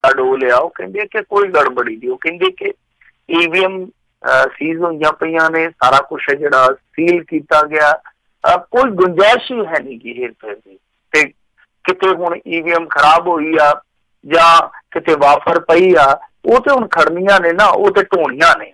अडो लिया, वो कहते कि कोई गड़बड़ी नहीं, वो कहते कि ईवीएम सीज होईयां पईयां ने, सारा कुछ है जिहड़ा सील किया गया, कोई गुंजाइश ही है नहीं कि हेर फेर दी। ते किते हुण ईवीएम खराब होई आ जां किते वाफर पई आ, वो तो हुण खड़नियां ने ना, वो तो ढोणियां ने।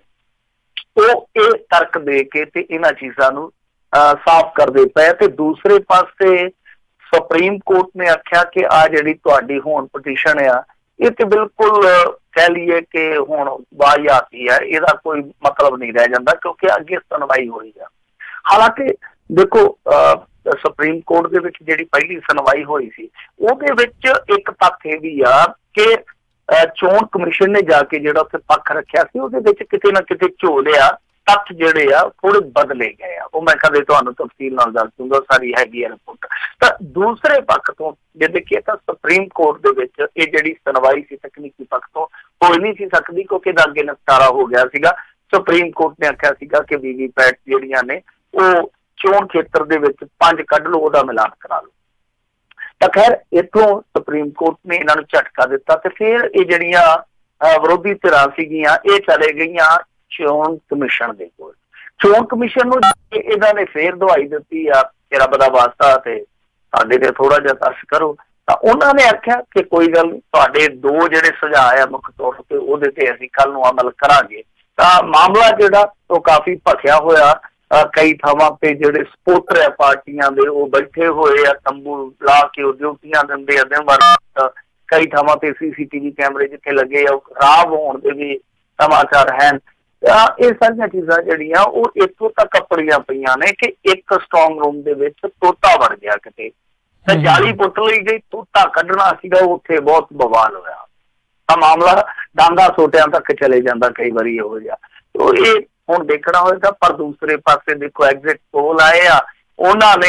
वो तर्क दे के ते इन्हां चीज़ां नूं साफ करदे पे। ते दूसरे पासे सुप्रीम कोर्ट ने आख्या कि आ जिहड़ी तुहाडी हुण पटीशन आ, ये तो बिल्कुल कह लीए कि हुण वाहियाती है, इहदा कोई मतलब नहीं रह जाता, क्योंकि अगे सुनवाई होई आ। हालांकि देखो सुप्रीम कोर्ट दे विच जिहड़ी पहली सुनवाई होई सी, उहदे विच एक तथ्य इह भी आ कि चोण कमीशन ने जाके जिहड़ा उत्थे पक्ष रखिया सी, उहदे विच किते ना किते झोलिया तथ्य जिहड़े आ थोड़े बदले गए आ। मैं कदे तुहानूं तफसील नाल दस दूंगा, सारी हैगी आ रिपोर्ट। तां दूसरे पक्ष तो जे देखिए तां सुप्रीम कोर्ट दे विच इह जिहड़ी सुनवाई सी तकनीकी पक्ष तो हो नहीं सी सकदी, क्योंकि इहदा अगे निपटारा हो गया सीगा। सुप्रीम कोर्ट ने आख्या सीगा कि वीवीपैट जिहड़ियां ने वो चोण खेत्र दे विच 5 कढ लो, उहदा मिलान करा लो। तो खैर इतों सुप्रीम कोर्ट ने इन्होंने झटका दिता, तो फिर ये जड़ियां विरोधी धिरां सीगियां ये चले गईयां चोण कमीशन दे कोल। चोण कमीशन नूं इन्हां ने फिर दवाई दित्ती आ कि रब दा वास्ता ते साडे ते थोड़ा जिहा तरस करो। तां उन्हां ने आख्या कि कोई गल नहीं, तुहाडे 2 जिहड़े सुझाव आ मुख तौर ते उहदे ते असीं कल नूं अमल करांगे। तां मामला जिहड़ा वो काफ़ी भखिया होया। कई थावां पे जिहड़े सपोर्टर है पार्टियां दे वो बैठे हुए आ, तंबू ला के वो ड्यूटियां दिंदे आ दिन भर। कई थावां पे CCTV कैमरे जिथे लगे आ खराब होने के भी समाचार हैं। ये सारियां चीज़ां जिहड़ियां वो इत्थों तक अपड़ियां पईयां ने कि एक स्ट्रॉन्ग रूम दे विच तोता वड़ गया किते, तां जाली पुट लई गई, तोता कढना सीगा, उत्थे बहुत बवाल होया। तां मामला डांगा सोटियां तक चले जांदा कई वारी हो जा। तो ये हुण देखना होएगा। पर दूसरे पासे देखो एग्जिट पोल आए आ, उन्होंने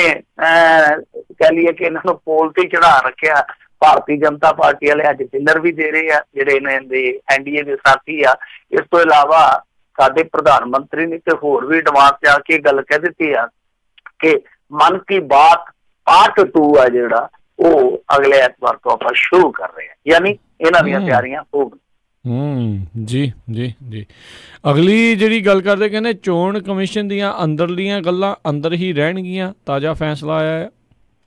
कह लीए कि इन्होंने पोल ते चढ़ा रखिया। भारतीय जनता पार्टी वाले अज डिनर भी दे रहे हैं जिहड़े इन्हां दे NDA के साथी आ। इस तो इलावा साडे प्रधानमंत्री ने तो होर भी एडवांस जाके गल कह दी आ कि मन की बात पार्ट 2 आ जिहड़ा वो अगले एतवार तो आप शुरू कर रहे हैं, यानी इन्हां दीयां तैयारियां हो गई। जी जी जी। अगली जिहड़ी गल करदे कहंदे चोण कमीशन दीयां अंदरलियां गल्लां अंदर ही रहणगियां, ताज़ा फैसला आया है।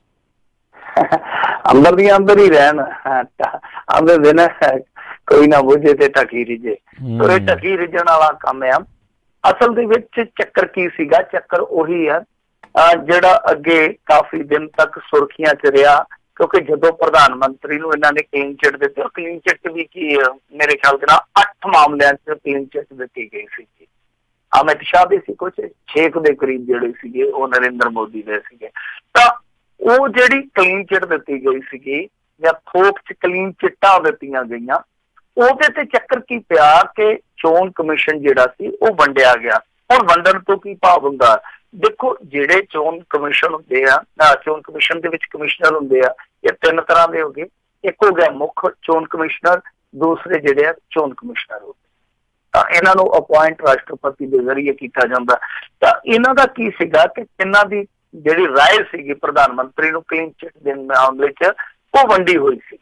अंदर दियां अंदर ही रहन, आंदे दिन कोई ना बुझे ते टकी रिजे। तो ये टकी रिजण वाला काम है। असल दे विच चक्कर की सीगा, चक्कर उही है जिहड़ा अगे काफी दिन तक सुर्खियां च रहा, क्योंकि जो प्रधानमंत्री नूं इन्हां ने क्लीन चिट दी, क्लीन चिट भी की मेरे ख्याल के 8 मामलों से क्लीन चिट दी गई सी। अमित शाह भी सी, कुछ 6 के करीब जिहड़े सीगे वो नरेंद्र मोदी दे सीगे। तां वो जिहड़ी क्लीन चिट दी गई सी या थोक च क्लीन चिट्टां दित्तियां गईयां, ਉਹਦੇ ਤੇ ਚੱਕਰ ਕੀ ਪਿਆ ਕਿ ਚੋਣ ਕਮਿਸ਼ਨ ਜਿਹੜਾ ਸੀ ਉਹ ਵੰਡਿਆ ਗਿਆ। ਹੁਣ ਵੰਡਣ ਤੋਂ ਕੀ ਭਾਵ ਹੁੰਦਾ, ਦੇਖੋ ਜਿਹੜੇ ਚੋਣ ਕਮਿਸ਼ਨ ਹੁੰਦੇ ਆ, ਚੋਣ ਕਮਿਸ਼ਨ ਦੇ ਵਿੱਚ ਕਮਿਸ਼ਨਰ ਹੁੰਦੇ ਆ, ਇਹ 3 ਤਰ੍ਹਾਂ ਦੇ ਹੋ ਗਏ। ਇੱਕ ਹੋ ਗਿਆ ਮੁੱਖ ਚੋਣ ਕਮਿਸ਼ਨਰ, ਦੂਸਰੇ ਜਿਹੜੇ ਆ ਚੋਣ ਕਮਿਸ਼ਨਰ ਹੋ ਗਏ। ਤਾਂ ਇਹਨਾਂ ਨੂੰ ਅਪੁਆਇੰਟ ਰਾਸ਼ਟਰਪਤੀ ਦੇ ਜ਼ਰੀਏ ਕੀਤਾ ਜਾਂਦਾ। ਤਾਂ ਇਹਨਾਂ ਦਾ ਕੀ ਸੀਗਾ ਕਿ ਇਹਨਾਂ ਦੀ ਜਿਹੜੀ ਰਾਏ ਸੀਗੀ ਪ੍ਰਧਾਨ ਮੰਤਰੀ ਨੂੰ ਕਲੀਨ ਚਿੱਟ ਦੇ ਮਾਮਲੇ 'ਚ ਉਹ ਵੰਡੀ ਹੋਈ ਸੀ।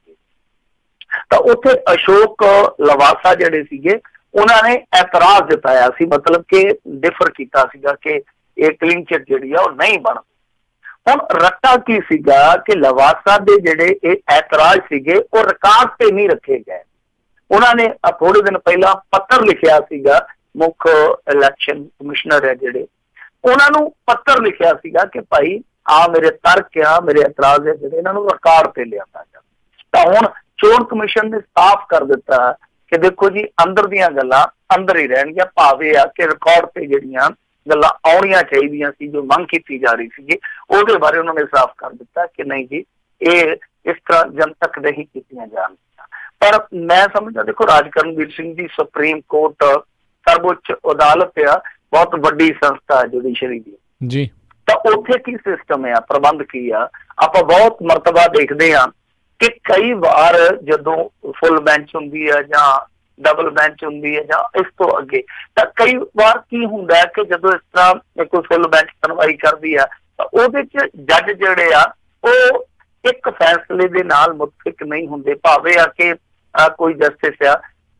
ਤਾਂ ਉੱਥੇ ਅਸ਼ੋਕ ਲਵਾਸਾ ਜਿਹੜੇ ਸੀਗੇ ਉਹਨਾਂ ਨੇ ਐਤਰਾਜ਼ ਜਤਾਇਆ ਸੀ, ਮਤਲਬ ਕਿ ਡਿਫਰ ਕੀਤਾ ਸੀਗਾ ਕਿ ਇਹ ਕਲੀਨ ਚਿੱਟ ਜਿਹੜੀ ਆ ਉਹ ਨਹੀਂ ਬਣਦੀ। ਹੁਣ ਰੱਟਾ ਕੀ ਸੀਗਾ ਕਿ ਲਵਾਸਾ ਦੇ ਜਿਹੜੇ ਇਹ ਐਤਰਾਜ਼ ਸੀਗੇ ਉਹ ਰਿਕਾਰਡ ਤੇ ਨਹੀਂ ਰੱਖੇ ਗਏ। ਉਹਨਾਂ ਨੇ ਥੋੜੇ ਦਿਨ ਪਹਿਲਾਂ ਪੱਤਰ ਲਿਖਿਆ ਸੀਗਾ, ਮੁੱਖ ਇਲੈਕਸ਼ਨ ਕਮਿਸ਼ਨਰ ਹੈ ਜਿਹੜੇ, ਉਹਨਾਂ ਨੂੰ ਪੱਤਰ ਲਿਖਿਆ ਸੀਗਾ ਕਿ ਭਾਈ ਆ ਮੇਰੇ ਤਰਕ ਆ, ਮੇਰੇ ਐਤਰਾਜ਼ ਹੈ ਜਿਹੜੇ, ਇਹਨਾਂ ਨੂੰ ਰਿਕਾਰਡ ਤੇ ਲਿਆਂਦਾ ਜਾ। ਤਾਂ ਹੁਣ ਚੋਣ ਕਮਿਸ਼ਨ ਨੇ ਸਾਫ਼ ਕਰ ਦਿੱਤਾ ਕਿ ਦੇਖੋ ਜੀ ਅੰਦਰ ਦੀਆਂ ਗੱਲਾਂ ਅੰਦਰ ਹੀ ਰਹਿਣਗੀਆਂ, ਭਾਵੇਂ ਆ ਕਿ ਰਿਕਾਰਡ ਤੇ ਜਿਹੜੀਆਂ ਗੱਲਾਂ ਆਉਣੀਆਂ ਚਾਹੀਦੀਆਂ ਸੀ, ਜੋ ਮੰਗ ਕੀਤੀ ਜਾ ਰਹੀ ਸੀਗੀ, ਉਹਦੇ ਬਾਰੇ ਉਹਨਾਂ ਨੇ ਸਾਫ਼ ਕਰ ਦਿੱਤਾ ਕਿ ਨਹੀਂ ਜੀ ਇਹ ਇਸ ਤਰ੍ਹਾਂ ਜਨਤਕ ਨਹੀਂ ਕੀਤੀਆਂ ਜਾਣਗੀਆਂ। ਪਰ ਮੈਂ ਸਮਝਦਾ ਦੇਖੋ ਰਾਜ ਕਰਨਵੀਰ ਸਿੰਘ ਜੀ ਸੁਪਰੀਮ ਕੋਰਟ ਸਰਵਉੱਚ ਅਦਾਲਤ ਆ, ਬਹੁਤ ਵੱਡੀ ਸੰਸਥਾ ਹੈ ਜੁਡੀਸ਼ਰੀ ਦੀ ਜੀ। ਤਾਂ ਉੱਥੇ ਕੀ ਸਿਸਟਮ ਆ, ਪ੍ਰਬੰਧ ਕੀ ਆ, ਆਪਾਂ ਬਹੁਤ ਮਰਤਬਾ ਦੇਖਦੇ ਹਾਂ कि कई बार जो फुल बेंच होंगी है या डबल बेंच होंगी है या इस तो अगे, तो कई बार की होंगे कि जो इस तरह कोई फुल बेंच सुनवाई करती है तो वो जज जोड़े आ एक फैसले दे नाल मुतफिक नहीं होंगे, भावे आ कि कोई जस्टिस आ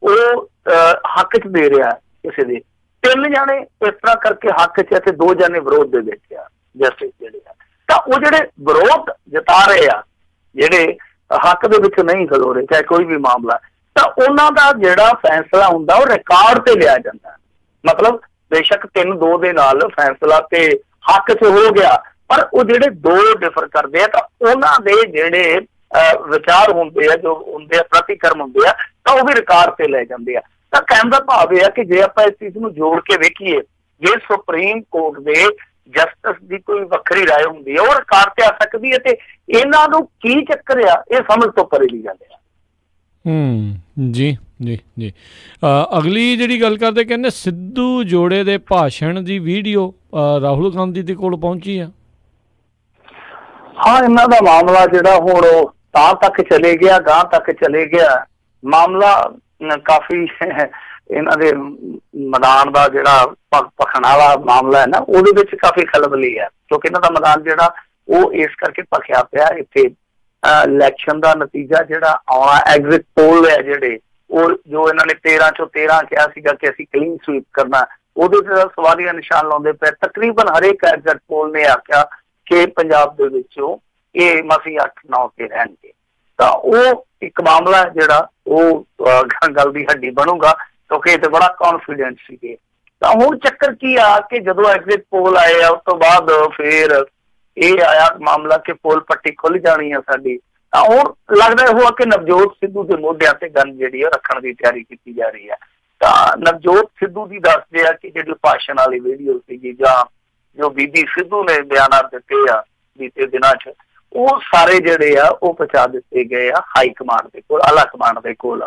हक च दे रहा किसी दे, 3 जाने इस तरह करके हक च ते 2 जाने विरोध दे विच आ जस्टिस जिहड़े आ, तां ओह जिहड़े विरोध जता रहे आ जिहड़े हक दे विच नहीं खलो रहे चाहे कोई भी मामला, तां उन्हां दा जिहड़ा फैसला हुंदा ओह रिकॉर्ड ते लिया जांदा। मतलब बेशक 3-2 दे नाल फैसला ते हक च हो गया, पर वो जिहड़े 2 डिफर करते हैं तो उन्होंने जिहड़े विचार होंगे जो होंगे प्रतिक्रम होंगे तो वह भी रिकॉर्ड से लै जाते हैं। तो कहने का भाव यह है कि जे आप इस चीज़ को जोड़ के वेखीए, जे सुप्रीम कोर्ट के जस्टिस की कोई वक्री राय होंगी है वो रिकॉर्ड से आ सकती है, तो इन्हों की चक्कर आ ये समझ तो परे दी गल है। जी जी जी। अगली जी गल करते कहते सिद्धू जोड़े के भाषण की वीडियो राहुल गांधी के कोल पहुंची है। हाँ, इन्हों का मामला जोड़ा हुण तां तक चले गया, गांह तक चले गया, मामला काफ़ी इन्हों के मैदान का जोड़ा भखना वाला मामला है ना वो काफ़ी खलबली है, क्योंकि इन्हों का मैदान जोड़ा वो इस करके भखिया पिया। इत्थे इलैक्शन का नतीजा जोड़ा आना एग्जिट पोल है जोड़े वो जो इन्होंने 13 चों 13 कहा सीगा कि असीं क्लीन स्वीप करना, वो सवालिया निशान लाउंदे पे। तकरीबन हर एक एग्जिट पोल ने आख्या कि पंजाब दे विचों ये मसी 8-9 ते रहणगे, तां वो एक मामला जिहड़ा वो गल दी हड्डी बनूगा, क्योंकि ये बड़ा कॉन्फिडेंस सीगे। तां हुण चक्कर की आ कि जदों एग्जिट पोल आए उस तो बाद फिर ये आया मामला कि पोल पट्टी खुल जानी है साडी, तां हुण लगदा हो कि नवजोत सिद्धू के मोढियां ते गन जिहड़ी रखण दी तैयारी की जा रही है। तां नवजोत सिद्धू दी दसदे आ कि जिहड़ी भाषण वाली वीडियो सीगी जां जो बीबी सिद्धू ने बयान दिते आ बीते दिनों च वो सारे जिहड़े आ वो पहुंचा दिते गए आ हाई कमांड के कोल, आला कमांड के कोल।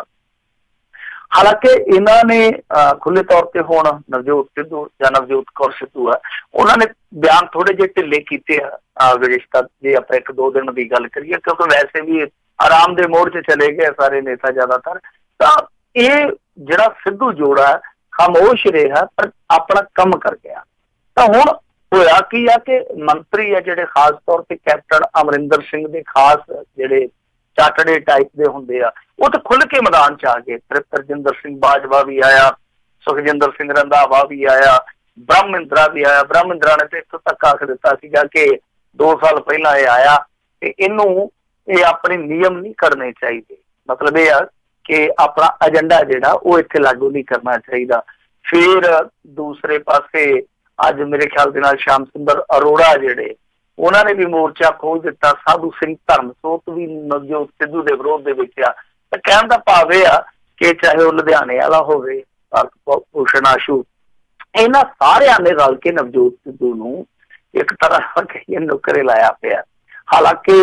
हालांकि इन्होंने खुले तौर पर हुण नवजोत सिद्धू या नवजोत कौर सिद्धू है उन्होंने बयान थोड़े जे ढिले किए विशेषता जे आप 1-2 दिन की गल करिए, क्योंकि वैसे भी आराम के मोड़ च चले गए सारे नेता ज्यादातर। तो ये जिहड़ा सिद्धू जोड़ा है खामोश रहा पर अपना कम कर गया। तो हुण होया की आ कि मंत्री है जिहड़े खास तौर पर कैप्टन अमरिंदर सिंह के खास जिहड़े चाटड़े टाइप के होंगे आ वो तो खुल के मैदान च आ गए। त्रिपिंदर सिंह बाजवा भी आया, सुखजिंदर सिंह रंधावा भी आया, ब्रह्मिंद्रा भी आया। ब्रह्मिंद्रा ने तो इत्थों तक आख दिता सीगा कि 2 साल पहला ये आया ते इनू ये अपने नियम नहीं करने चाहिए, मतलब ये कि अपना एजेंडा जिहड़ा वो इत्थे लागू नहीं करना चाहिए। फिर दूसरे पासे अज मेरे ख्याल दे नाल श्याम सुंदर अरोड़ा जिहड़े उन्होंने भी मोर्चा खोल दिता, साधु सिंह धर्मसोत भी नवजोत सिद्धू के विरोध दे विच आ। तो कहने का भाव यह आ कि चाहे वह लुधियाने वाला होवे भारत भूषण आशू, इन्हां सारियां ने रल के नवजोत सिद्धू नूं एक तरह कहिए नुकरे लाया पिया। हालांकि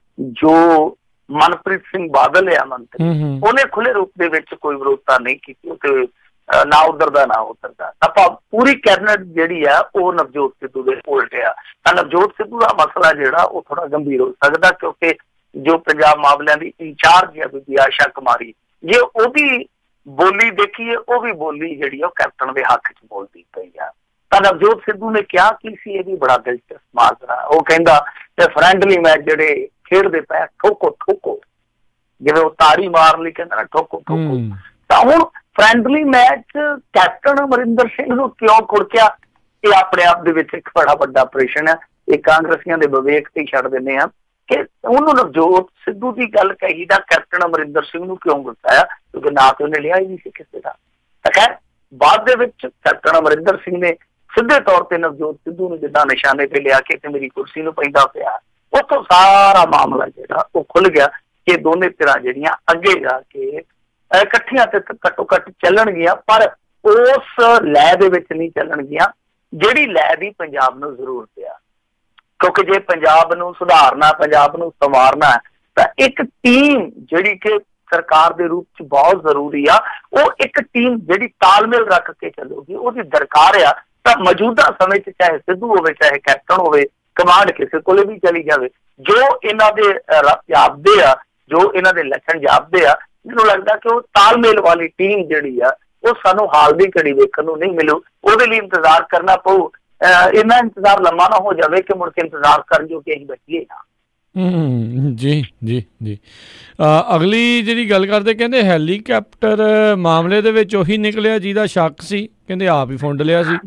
जो मनप्रीत सिंह बादल है मंत्री उन्हें खुले रूप दे विच कोई विरोधता नहीं की, ना उधर का ना उधर का। आप पूरी कैबिनेट जिहड़ी आ वो नवजोत सिद्धू दे उल्ट आ। नवजोत सिद्धू का मसला जिहड़ा वो थोड़ा गंभीर हो सकता, क्योंकि जो पंजाब मामलों की इंचार्ज है बीबी आशा कुमारी, जे ओदी बोली देखिए वो भी बोली जिहड़ी कैप्टन के हक च बोलती पई आ। तां नवजोत सिद्धू ने क्या की सी, ये भी बड़ा दिलचस्प माजरा। वो कहंदा कि फ्रेंडली मैच जिहड़े खेडदे पे ठोको ठोको, जिवें वो ताड़ी मार लई कहंदा ना ठोको ठोको। तां हुण friendly match captain Amarinder Singh नूं क्यों खुड़किया, ये अपने आप दे विच एक बड़ा वड्डा ऑपरेशन है। ये कांग्रेसियां दे विवेक ते छड्ड दिंदे आ कि उन्होंने नवजोत सिद्धू की गल कही दा कैप्टन अमरिंदर सिंह नूं क्यों गुस्सा आया, क्योंकि ना तो उन्हें लिया ही नहीं सी किसी का। तो खैर बाद दे विच कैप्टन अमरिंदर सिंह ने सीधे तौर पर नवजोत सिद्धू नूं जिद्दां निशाने पे लिया कि मेरी कुर्सी नूं पैंदा पिया, उत्थों सारा मामला जिहड़ा वो खुल गया कि दोने धिरां जिहड़ियां अगे जाके इकट्ठियां ते घट्टो घट्ट चलणगियां, पर उस लय दे विच नहीं चलणगियां जिहड़ी लय दी पंजाब नूं जरूरत आ। क्योंकि जे पंजाब नूं सुधारना, पंजाब नूं संवारना तां एक टीम जिहड़ी कि सरकार दे रूप च बहुत जरूरी आ, वो एक टीम जिहड़ी तालमेल रख के चलूगी उहदी दरकार आ। तां मौजूदा समय च चाहे सिद्धू होवे चाहे कैप्टन होवे, कमांड किसी कोले भी चली जावे, जो इन्हां दे जापदे आ, जो इन्हां दे लक्षण जापदे आ, मैनूं लगदा कि वो तालमेल वाली टीम जिहड़ी आ वो सानूं हाल दी घड़ी वेखण नूं नहीं मिलू। उहदे लई इंतजार करना पऊ। इन्ना इंतजार लंबा ना हो जाए कि मुड़ के इंतजार कर जो कि असीं बचीए ना। ਜੀ ਜੀ ਜੀ। ਅਗਲੀ ਜਿਹੜੀ ਗੱਲ ਕਰਦੇ, ਕਹਿੰਦੇ ਹੈਲੀਕਾਪਟਰ ਮਾਮਲੇ ਦੇ ਵਿੱਚ ਉਹੀ ਨਿਕਲਿਆ ਜਿਹਦਾ ਸ਼ੱਕ ਸੀ, ਕਹਿੰਦੇ ਆਪ ਹੀ ਫੁੰਡ ਲਿਆ ਸੀ।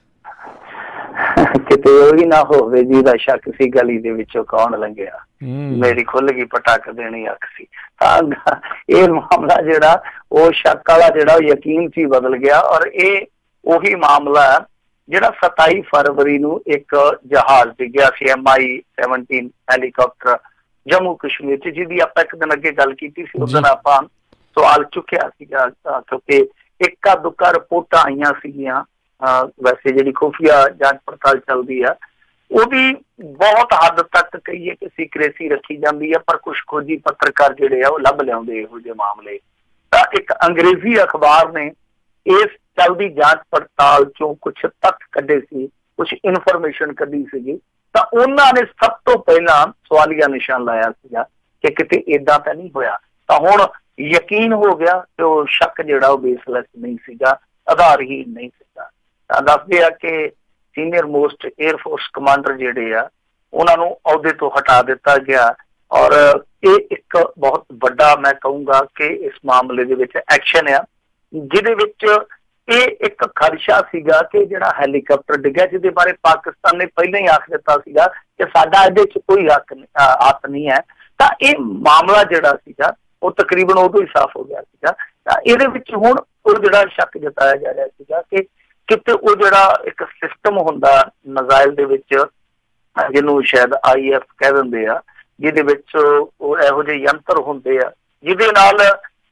ਕਿਤੇ ਉਹ ਵੀ ਨਾ ਹੋਵੇ ਜਿਹਦਾ ਸ਼ੱਕ ਸੀ ਗਲੀ ਦੇ ਵਿੱਚੋਂ ਕੌਣ ਲੰਘਿਆ, ਮੇਰੀ ਖੁੱਲ ਗਈ ਪਟਾਕ ਦੇਣੀ ਅੱਖ ਸੀ। ਤਾਂ ਇਹ ਮਾਮਲਾ ਜਿਹੜਾ ਉਹ ਸ਼ੱਕ ਵਾਲਾ ਜਿਹੜਾ ਉਹ ਯਕੀਨ ਸੀ ਬਦਲ ਗਿਆ। ਔਰ ਇਹ ਉਹੀ ਮਾਮਲਾ ਜਿਹੜਾ 27 ਫਰਵਰੀ ਨੂੰ ਇੱਕ ਜਹਾਜ਼ ਡਿੱਗਿਆ ਸੀ MI-17 ਹੈਲੀਕਾਪਟਰ ਜੰਮੂ ਕਸ਼ਮੀਰ ਚ, ਜਿਹਦੀ ਆਪਾਂ ਇੱਕ ਦਿਨ ਅੱਗੇ ਗੱਲ ਕੀਤੀ ਸੀ। ਉਸ ਦਿਨ ਆਪਾਂ ਸਵਾਲ ਚੁੱਕਿਆ ਸੀਗਾ ਕਿਉਂਕਿ ਇੱਕਾ ਦੁੱਕਾ ਰਿਪੋਰਟਾਂ ਆਈਆਂ ਸੀਗੀਆਂ। ਵੈਸੇ ਜਿਹੜੀ ਖੁਫੀਆ ਜਾਂਚ ਪੜਤਾਲ ਚੱਲਦੀ ਆ ਉਹਦੀ ਬਹੁਤ ਹੱਦ ਤੱਕ ਕਹੀਏ ਕਿ ਸੀਕ੍ਰੇਸੀ ਰੱਖੀ ਜਾਂਦੀ ਆ, ਪਰ ਕੁਛ ਖੋਜੀ ਪੱਤਰਕਾਰ ਜਿਹੜੇ ਆ ਉਹ ਲੱਭ ਲਿਆਉਂਦੇ ਇਹੋ ਜਿਹੇ ਮਾਮਲੇ। ਤਾਂ ਇੱਕ ਅੰਗਰੇਜ਼ੀ ਅਖਬਾਰ ਨੇ ਇਸ ਚੱਲਦੀ ਜਾਂਚ ਪੜਤਾਲ ਚੋਂ ਕੁਛ ਤੱਥ ਕੱਢੇ ਸੀ, ਕੁਛ ਇਨਫੋਰਮੇਸ਼ਨ ਕੱਢੀ ਸੀਗੀ। ਤਾਂ ਉਹਨਾਂ ਨੇ ਸਭ ਤੋਂ ਪਹਿਲਾਂ ਸਵਾਲੀਆ ਨਿਸ਼ਾਨ ਲਾਇਆ ਸੀਗਾ ਕਿ ਕਿਤੇ ਏਦਾਂ ਤਾਂ ਨਹੀਂ ਹੋਇਆ। ਤਾਂ ਹੁਣ ਯਕੀਨ ਹੋ ਗਿਆ ਕਿ ਉਹ ਸ਼ੱਕ ਜਿਹੜਾ ਉਹ ਬੇਸਲੈਸ ਨਹੀਂ ਸੀਗਾ, ਆਧਾਰਹੀਨ ਨਹੀਂ ਸੀਗਾ। ਤਾਂ ਦੱਸਦੇ ਆ ਕਿ ਸੀਨੀਅਰ ਮੋਸਟ 에ਅਰਫੋਰਸ ਕਮਾਂਡਰ ਜਿਹੜੇ ਆ ਉਹਨਾਂ ਨੂੰ ਅਹੁਦੇ ਤੋਂ ਹਟਾ ਦਿੱਤਾ ਗਿਆ। ਔਰ ਇਹ ਇੱਕ ਬਹੁਤ ਵੱਡਾ ਮੈਂ ਕਹੂੰਗਾ ਕਿ ਇਸ ਮਾਮਲੇ ਦੇ ਵਿੱਚ ਐਕਸ਼ਨ ਆ, ਜਿਹਦੇ ਵਿੱਚ ਇਹ ਇੱਕ ਖਦਸ਼ਾ ਸੀਗਾ ਕਿ ਜਿਹੜਾ ਹੈਲੀਕਾਪਟਰ ਡਿੱਗਿਆ, ਜਿਹਦੇ ਬਾਰੇ ਪਾਕਿਸਤਾਨ ਨੇ ਪਹਿਲਾਂ ਹੀ ਆਖ ਦਿੱਤਾ ਸੀਗਾ ਕਿ ਸਾਡਾ ਇਹਦੇ ਚ ਕੋਈ ਹੱਥ ਨਹੀਂ ਹੈ। ਤਾਂ ਇਹ ਮਾਮਲਾ ਜਿਹੜਾ ਸੀਗਾ ਉਹ ਤਕਰੀਬਨ ਉਦੋਂ ਹੀ ਸਾਫ਼ ਹੋ ਗਿਆ ਸੀਗਾ। ਤਾਂ ਇਹਦੇ ਵਿੱਚ ਹੁਣ ਉਹ ਜਿਹੜਾ ਸ਼ੱਕ ਜਤਾਇਆ ਜਾ ਰਿਹਾ ਸੀਗਾ ਕਿ ਕਿਤੇ ਉਹ ਜਿਹੜਾ ਇੱਕ ਸਿਸਟਮ ਹੁੰਦਾ ਮਿਜ਼ਾਈਲ ਦੇ ਵਿੱਚ, ਜਿਹਨੂੰ ਸ਼ਾਇਦ IF ਕਹਿ ਦਿੰਦੇ ਆ, ਜਿਹਦੇ ਵਿੱਚ ਉਹ ਇਹੋ ਜਿਹੇ ਯੰਤਰ ਹੁੰਦੇ ਆ ਜਿਹਦੇ ਨਾਲ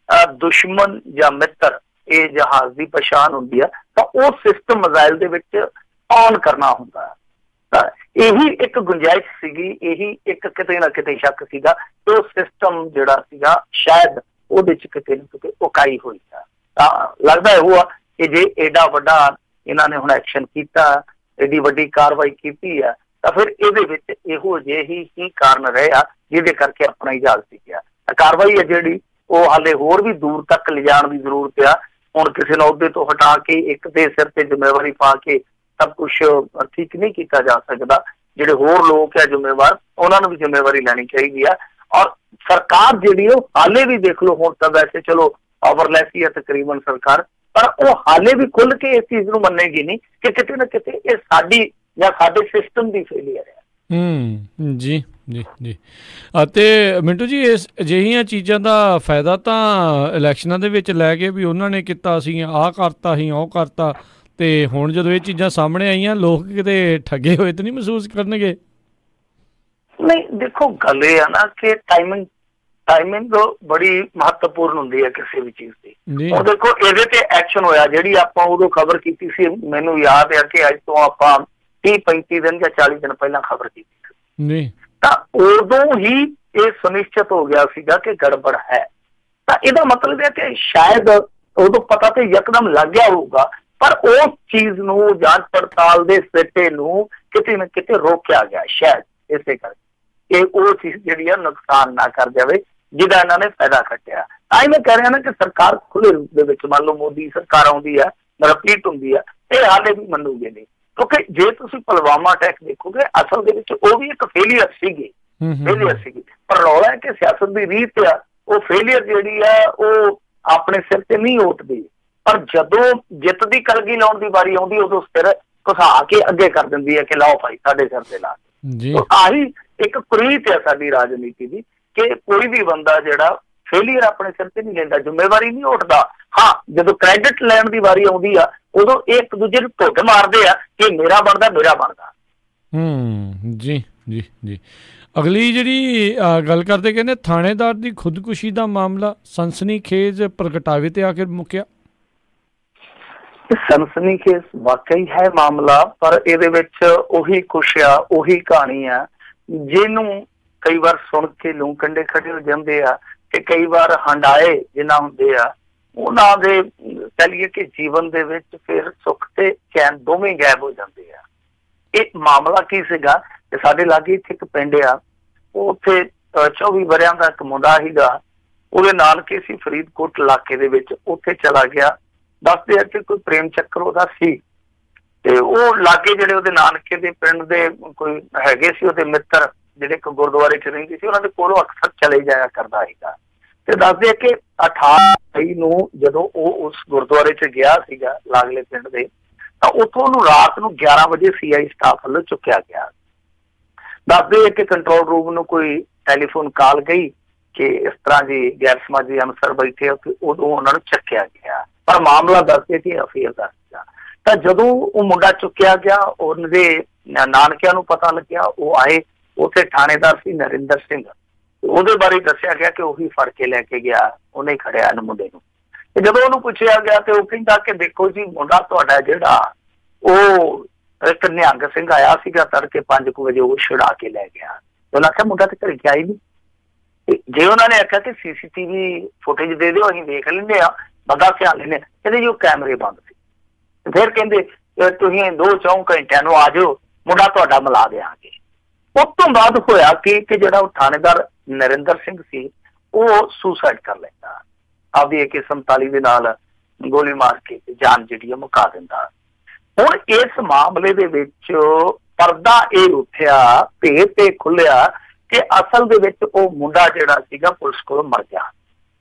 ਦੁਸ਼ਮਣ ਜਾਂ ਮਿੱਤਰ ਇਹ ਜਹਾਜ਼ ਦੀ ਪਛਾਣ ਹੁੰਦੀ ਆ, ਤਾਂ ਉਹ ਸਿਸਟਮ ਮਿਜ਼ਾਈਲ ਦੇ ਵਿੱਚ ਔਨ ਕਰਨਾ ਹੁੰਦਾ। ਤਾਂ ਇਹੀ ਇੱਕ ਗੁੰਜਾਇਸ਼ ਸੀਗੀ, ਇਹੀ ਇੱਕ ਕਿਤੇ ਨਾ ਕਿਤੇ ਸ਼ੱਕ ਸੀਗਾ ਕਿ ਉਹ ਸਿਸਟਮ ਜਿਹੜਾ ਸੀਗਾ ਸ਼ਾਇਦ ਉਹਦੇ ਚ ਕਿਤੇ ਨਾ ਕਿਤੇ ਉਕਾਈ ਹੋਈ ਆ। ਤਾਂ ਲੱਗਦਾ ਇਹ ਆ ਕਿ ਜੇ ਏਡਾ ਵੱਡਾ ਇਹਨਾਂ ਨੇ ਹੁਣ ਐਕਸ਼ਨ ਕੀਤਾ, ਏਡੀ ਵੱਡੀ ਕਾਰਵਾਈ ਕੀਤੀ ਆ, ਤਾਂ ਫਿਰ ਇਹਦੇ ਵਿੱਚ ਇਹੋ ਜਿਹੇ ਹੀ ਕਾਰਨ ਰਹੇ ਆ ਜਿਹਦੇ ਕਰਕੇ ਆਪਣਾ ਇਜਾਜ਼ ਸੀ ਗਿਆ। ਕਾਰਵਾਈ ਹੈ ਜਿਹੜੀ ਉਹ ਹਾਲੇ ਹੋਰ ਵੀ ਦੂਰ ਤੱਕ ਲਿਜਾਣ ਦੀ ਜ਼ਰੂਰਤ ਆ। ਹੁਣ ਕਿਸੇ ਨੂੰ ਅਹੁਦੇ ਤੋਂ ਹਟਾ ਕੇ ਇੱਕ ਦੇ ਸਿਰ ਤੇ ਜ਼ਿੰਮੇਵਾਰੀ ਪਾ ਕੇ ਸਭ ਕੁਛ ਠੀਕ ਨਹੀਂ ਕੀਤਾ ਜਾ ਸਕਦਾ। ਜਿਹੜੇ ਹੋਰ ਲੋਕ ਆ ਜ਼ਿੰਮੇਵਾਰ, ਉਹਨਾਂ ਨੂੰ ਵੀ ਜ਼ਿੰਮੇਵਾਰੀ ਲੈਣੀ ਚਾਹੀਦੀ ਆ। ਔਰ ਸਰਕਾਰ ਜਿਹੜੀ ਉਹ ਹਾਲੇ ਵੀ ਦੇਖ ਲਓ, ਹੁਣ ਤਾਂ ਵੈਸੇ ਚਲੋ ਪਾਵਰਲੈਸ ਹੀ ਆ ਤਕਰੀਬਨ ਸਰਕਾਰ, ਪਰ ਉਹ ਹਾਲੇ ਵੀ ਖੁੱਲ ਕੇ ਇਸ ਚੀਜ਼ ਨੂੰ ਮੰਨੇਗੀ ਨਹੀਂ ਕਿ ਕਿਤੇ ਨਾ ਕਿਤੇ ਇਹ ਸਾਡੀ ਜਾਂ ਸਾਡੇ ਸਿਸਟਮ ਦੀ ਫੇਲੀਅਰ ਹੈ। ਜੀ ਜੀ ਜੀ। ਅਤੇ ਮਿੰਟੂ ਜੀ, ਇਸ ਅਜਿਹੀਆਂ ਚੀਜ਼ਾਂ ਦਾ ਫਾਇਦਾ ਤਾਂ ਇਲੈਕਸ਼ਨਾਂ ਦੇ ਵਿੱਚ ਲੈ ਕੇ ਵੀ ਉਹਨਾਂ ਨੇ ਕੀਤਾ ਸੀ, ਆਹ ਕਰਤਾ ਸੀ, ਉਹ ਕਰਤਾ, ਤੇ ਹੁਣ ਜਦੋਂ ਇਹ ਚੀਜ਼ਾਂ ਸਾਹਮਣੇ ਆਈਆਂ ਲੋਕ ਕਿਤੇ ਠੱਗੇ ਹੋਏ ਤਾਂ ਨਹੀਂ ਮਹਿਸੂਸ ਕਰਨਗੇ? ਨਹੀਂ, ਦੇਖੋ ਗੱਲ ਇਹ ਆ ਨਾ ਕਿ ਟਾਈਮਿੰਗ ਬੜੀ ਮਹੱਤਵਪੂਰਨ ਹੁੰਦੀ ਹੈ ਕਿਸੇ ਵੀ ਚੀਜ਼ ਦੀ। ਹੁਣ ਦੇਖੋ ਇਹਦੇ ਤੇ ਐਕਸ਼ਨ ਹੋਇਆ, ਜਿਹੜੀ ਆਪਾਂ ਉਦੋਂ ਖਬਰ ਕੀਤੀ ਸੀ, ਮੈਨੂੰ ਯਾਦ ਹੈ ਕਿ ਅੱਜ ਤੋਂ ਆਪਾਂ 30-35 ਦਿਨ ਜਾਂ 40 ਦਿਨ ਪਹਿਲਾਂ ਖਬਰ ਕੀਤੀ ਸੀ, ਤਾਂ ਉਦੋਂ ਹੀ ਇਹ ਸੁਨਿਸ਼ਚਿਤ ਹੋ ਗਿਆ ਸੀਗਾ ਕਿ ਗੜਬੜ ਹੈ। ਤਾਂ ਇਹਦਾ ਮਤਲਬ ਹੈ ਕਿ ਸ਼ਾਇਦ ਉਦੋਂ ਪਤਾ ਤੇ ਯਕਦਮ ਲੱਗ ਗਿਆ ਹੋਊਗਾ, ਪਰ ਉਸ ਚੀਜ਼ ਨੂੰ ਜਾਂਚ ਪੜਤਾਲ ਦੇ ਸਿੱਟੇ ਨੂੰ ਕਿਤੇ ਨਾ ਕਿਤੇ ਰੋਕਿਆ ਗਿਆ, ਸ਼ਾਇਦ ਇਸੇ ਕਰਕੇ ਇਹ ਉਹ ਚੀਜ਼ ਜਿਹੜੀ ਆ ਨੁਕਸਾਨ ਨਾ ਕਰ ਜਾਵੇ ਜਿਹਦਾ ਇਹਨਾਂ ਨੇ ਫਾਇਦਾ ਖੱਟਿਆ। ਤਾਂ ਹੀ ਮੈਂ ਕਹਿ ਰਿਹਾ ਨਾ ਕਿ ਸਰਕਾਰ ਖੁੱਲੇ ਰੂਪ ਦੇ ਵਿੱਚ, ਮੰਨ ਲਓ ਮੋਦੀ ਸਰਕਾਰ ਆਉਂਦੀ ਆ, ਰਿਪੀਟ ਹੁੰਦੀ ਆ, ਇਹ ਹਾਲੇ ਵੀ ਮੰਨੂਗੇ ਨਹੀਂ। ਕਿਉਂਕਿ ਜੇ ਤੁਸੀਂ ਪੁਲਵਾਮਾ ਅਟੈਕ ਦੇਖੋਗੇ, ਅਸਲ ਦੇ ਵਿੱਚ ਉਹ ਵੀ ਇੱਕ ਫੇਲੀਅਰ ਸੀਗੀ, ਪਰ ਰੌਲਾ ਹੈ ਕਿ ਸਿਆਸਤ ਦੀ ਰੀਤ ਆ, ਉਹ ਫੇਲੀਅਰ ਜਿਹੜੀ ਆ ਉਹ ਆਪਣੇ ਸਿਰ ਤੇ ਨਹੀਂ ਉੱਠਦੀ, ਪਰ ਜਦੋਂ ਜਿੱਤ ਦੀ ਕਲਗੀ ਲਾਉਣ ਦੀ ਵਾਰੀ ਆਉਂਦੀ ਉਦੋਂ ਸਿਰ ਘੁਸਾ ਕੇ ਅੱਗੇ ਕਰ ਦਿੰਦੀ ਹੈ ਕਿ ਲਾਓ ਭਾਈ ਸਾਡੇ ਸਿਰ ਤੇ ਲਾ। ਆਹੀ ਇੱਕ ਕੁਰੀਤ ਹੈ ਸਾਡੀ ਰਾਜਨੀਤੀ ਦੀ ਕਿ ਕੋਈ ਵੀ ਬੰਦਾ ਜਿਹੜਾ ਫੇਲੀਅਰ ਆਪਣੇ ਸਿਰ ਤੇ ਨਹੀਂ ਲੈਂਦਾ, ਜ਼ਿੰਮੇਵਾਰੀ ਨਹੀਂ ਉੱਠਦਾ। ਹਾਂ, ਜਦੋਂ ਕ੍ਰੈਡਿਟ ਲੈਣ ਦੀ ਵਾਰੀ ਆਉਂਦੀ ਆ ਉਦੋਂ ਇਹ ਇੱਕ ਦੂਜੇ ਨੂੰ ਢੁੱਡ ਮਾਰਦੇ ਆ ਕਿ ਮੇਰਾ ਬਣਦਾ। ਜੀ ਜੀ ਜੀ। ਅਗਲੀ ਜਿਹੜੀ ਗੱਲ ਕਰਦੇ, ਕਹਿੰਦੇ ਥਾਣੇਦਾਰ ਦੀ ਖੁਦਕੁਸ਼ੀ ਦਾ ਮਾਮਲਾ ਸਨਸਨੀਖੇਜ਼ ਪ੍ਰਗਟਾਵੇ ਤੇ ਆ ਕੇ ਮੁੱਕਿਆ। ਸਨਸਨੀਖੇਜ਼ ਵਾਕਈ ਹੈ ਮਾਮਲਾ, ਪਰ ਇਹਦੇ ਵਿੱਚ ਉਹੀ ਕੁਛ ਆ, ਉਹੀ ਕਹਾਣੀ ਆ ਜਿਹਨੂੰ ਕਈ ਵਾਰ ਸੁਣ ਕੇ ਲੂੰ ਕੰਢੇ ਖੜੇ ਹੋ ਜਾਂਦੇ ਆ ਕਿ ਕਈ ਵਾਰ ਹੰਡਾਏ ਜਿੰਨਾ ਹੁੰਦੇ ਆ ਉਹਨਾਂ ਦੇ ਕਹਿ ਲਈਏ ਕਿ ਜੀਵਨ ਦੇ ਵਿੱਚ ਫਿਰ ਸੁੱਖ ਤੇ ਚੈਨ ਦੋਵੇਂ ਗਾਇਬ ਹੋ ਜਾਂਦੇ ਆ। ਇਹ ਮਾਮਲਾ ਕੀ ਸੀਗਾ ਕਿ ਸਾਡੇ ਲਾਗੇ ਇੱਥੇ ਇੱਕ ਪਿੰਡ ਆ, ਉਹ ਉੱਥੇ 24 ਵਰਿਆਂ ਦਾ ਇੱਕ ਮੁੰਡਾ ਸੀਗਾ, ਉਹਦੇ ਨਾਨਕੇ ਸੀ ਫਰੀਦਕੋਟ ਇਲਾਕੇ ਦੇ ਵਿੱਚ, ਉੱਥੇ ਚਲਾ ਗਿਆ। ਦੱਸਦੇ ਆ ਕਿ ਕੋਈ ਪ੍ਰੇਮ ਚੱਕਰ ਉਹਦਾ ਸੀ, ਤੇ ਉਹ ਲਾਗੇ ਜਿਹੜੇ ਉਹਦੇ ਨਾਨਕੇ ਦੇ ਪਿੰਡ ਦੇ ਕੋਈ ਹੈਗੇ ਸੀ ਉਹਦੇ ਮਿੱਤਰ, ਜਿਹੜੇ ਇੱਕ ਗੁਰਦੁਆਰੇ 'ਚ ਰਹਿੰਦੀ ਸੀ, ਉਹਨਾਂ ਦੇ ਕੋਲੋਂ ਅਕਸਰ ਚਲੇ ਜਾਇਆ ਕਰਦਾ ਸੀਗਾ। ਤੇ ਦੱਸਦੇ ਕਿ 18 ਮਈ ਨੂੰ ਜਦੋਂ ਉਹ ਉਸ ਗੁਰਦੁਆਰੇ 'ਚ ਗਿਆ ਸੀਗਾ ਲਾਗਲੇ ਪਿੰਡ ਦੇ, ਤਾਂ ਉੱਥੋਂ ਉਹਨੂੰ ਰਾਤ ਨੂੰ 11 ਵਜੇ CI ਸਟਾਫ ਵੱਲੋਂ ਚੁੱਕਿਆ ਗਿਆ। ਦੱਸਦੇ ਕਿ ਕੰਟਰੋਲ ਰੂਮ ਨੂੰ ਕੋਈ ਟੈਲੀਫੋਨ ਕਾਲ ਗਈ ਕਿ ਇਸ ਤਰ੍ਹਾਂ ਜੀ ਗੈਰ ਸਮਾਜੀ ਅਨਸਰ ਬੈਠੇ, ਉਦੋਂ ਉਹਨਾਂ ਨੂੰ ਚੱਕਿਆ ਗਿਆ। ਪਰ ਮਾਮਲਾ ਦੱਸਦੇ ਕਿ ਅਫੇਅਰ ਦਾ ਸੀਗਾ। ਤਾਂ ਜਦੋਂ ਉਹ ਮੁੰਡਾ ਚੁੱਕਿਆ ਗਿਆ, ਉਹਦੇ ਨਾਨਕਿਆਂ ਨੂੰ ਪਤਾ ਲੱਗਿਆ, ਉਹ ਆਏ। ਉੱਥੇ ਥਾਣੇਦਾਰ ਸੀ ਨਰਿੰਦਰ ਸਿੰਘ, ਉਹਦੇ ਬਾਰੇ ਦੱਸਿਆ ਗਿਆ ਕਿ ਉਹੀ ਫੜ ਕੇ ਲੈ ਕੇ ਗਿਆ, ਉਹਨੇ ਖੜਿਆ ਇਹਨੂੰ ਮੁੰਡੇ ਨੂੰ। ਤੇ ਜਦੋਂ ਉਹਨੂੰ ਪੁੱਛਿਆ ਗਿਆ ਤੇ ਉਹ ਕਹਿੰਦਾ ਕਿ ਦੇਖੋ ਜੀ, ਮੁੰਡਾ ਤੁਹਾਡਾ ਜਿਹੜਾ ਉਹ ਇੱਕ ਨਿਹੰਗ ਸਿੰਘ ਆਇਆ ਸੀਗਾ ਤੜਕੇ 5 ਵਜੇ, ਉਹ ਛੁਡਾ ਕੇ ਲੈ ਗਿਆ। ਉਹਨਾਂ ਆਖਿਆ ਮੁੰਡਾ ਤੇ ਘਰੇ ਗਿਆ ਹੀ ਨਹੀਂ। ਜੇ ਉਹਨਾਂ ਨੇ ਆਖਿਆ ਕਿ CCTV ਫੁਟੇਜ ਦੇ ਦਿਓ, ਅਸੀਂ ਦੇਖ ਲੈਂਦੇ ਆ, ਬੰਦਾ ਧਿਆਨ ਲੈਂਦੇ। ਕਹਿੰਦੇ ਜੀ ਉਹ ਕੈਮਰੇ ਬੰਦ ਸੀ। ਫਿਰ ਕਹਿੰਦੇ ਤੁਸੀਂ 2-4 ਘੰਟਿਆਂ ਨੂੰ ਆ ਜਾਓ, ਮੁੰਡਾ ਤੁਹਾਡਾ ਮਿਲਾ ਦਿਆਂਗੇ। ਉਸ ਤੋਂ ਬਾਅਦ ਹੋਇਆ ਕਿ ਜਿਹੜਾ ਉਹ ਥਾਣੇਦਾਰ ਨਰਿੰਦਰ ਸਿੰਘ ਸੀ, ਉਹ ਸੁਸਾਈਡ ਕਰ ਲੈਂਦਾ, ਆਪਦੀ AK-47 ਦੇ ਨਾਲ ਗੋਲੀ ਮਾਰ ਕੇ ਜਾਨ ਜਿਹੜੀ ਮੁਕਾ ਦਿੰਦਾ। ਹੁਣ ਇਸ ਮਾਮਲੇ ਦੇ ਵਿੱਚ ਪਰਦਾ ਇਹ ਉੱਠਿਆ, ਭੇਦ ਤੇ ਖੁੱਲਿਆ ਕਿ ਅਸਲ ਦੇ ਵਿੱਚ ਉਹ ਮੁੰਡਾ ਜਿਹੜਾ ਸੀਗਾ ਪੁਲਿਸ ਕੋਲ ਮਰ ਗਿਆ।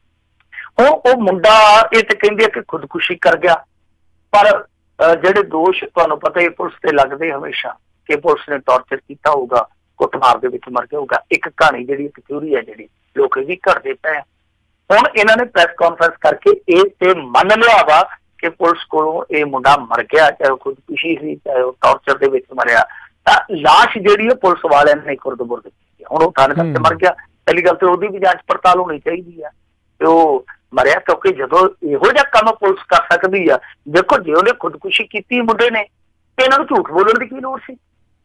ਉਹ ਮੁੰਡਾ ਇਹ ਤੇ ਕਹਿੰਦੇ ਕਿ ਖੁਦਕੁਸ਼ੀ ਕਰ ਗਿਆ, ਪਰ ਜਿਹੜੇ ਦੋਸ਼ ਤੁਹਾਨੂੰ ਪਤਾ ਹੀ ਪੁਲਿਸ ਤੇ ਲੱਗਦੇ ਹਮੇਸ਼ਾ ਕਿ ਪੁਲਿਸ ਨੇ ਟੌਰਚਰ ਕੀਤਾ ਹੋਊਗਾ, ਕੁੱਟਮਾਰ ਦੇ ਵਿੱਚ ਮਰ ਗਿਆ ਹੋਊਗਾ। ਇੱਕ ਕਹਾਣੀ ਜਿਹੜੀ ਇੱਕ ਥਿਊਰੀ ਹੈ ਜਿਹੜੀ ਲੋਕ ਵੀ ਘੜਦੇ ਪਏ। ਹੁਣ ਇਹਨਾਂ ਨੇ ਪ੍ਰੈਸ ਕਾਨਫਰੰਸ ਕਰਕੇ ਇਹ ਤੇ ਮੰਨ ਲਿਆ ਵਾ ਕਿ ਪੁਲਿਸ ਕੋਲੋਂ ਇਹ ਮੁੰਡਾ ਮਰ ਗਿਆ, ਚਾਹੇ ਉਹ ਖੁਦਕੁਸ਼ੀ ਸੀ, ਚਾਹੇ ਉਹ ਟੌਰਚਰ ਦੇ ਵਿੱਚ ਮਰਿਆ। ਤਾਂ ਲਾਸ਼ ਜਿਹੜੀ ਹੈ ਪੁਲਿਸ ਵਾਲਿਆਂ ਨੇ ਖੁਰਦ-ਬੁਰਦ ਕੀਤੀ। ਹੁਣ ਉਹ ਥਾਣੇ ਤੱਕ ਮਰ ਗਿਆ, ਪਹਿਲੀ ਗੱਲ ਤੇ ਉਹਦੀ ਵੀ ਜਾਂਚ ਪੜਤਾਲ ਹੋਣੀ ਚਾਹੀਦੀ ਆ ਤੇ ਉਹ ਮਰਿਆ, ਕਿਉਂਕਿ ਜਦੋਂ ਇਹੋ ਜਿਹਾ ਕੰਮ ਪੁਲਿਸ ਕਰ ਸਕਦੀ ਆ, ਦੇਖੋ ਜੇ ਉਹਨੇ ਖੁਦਕੁਸ਼ੀ ਕੀਤੀ ਮੁੰਡੇ ਨੇ, ਤੇ ਇਹਨਾਂ ਨੂੰ ਝੂਠ ਬੋਲਣ ਦੀ ਕੀ ਲੋੜ ਸੀ?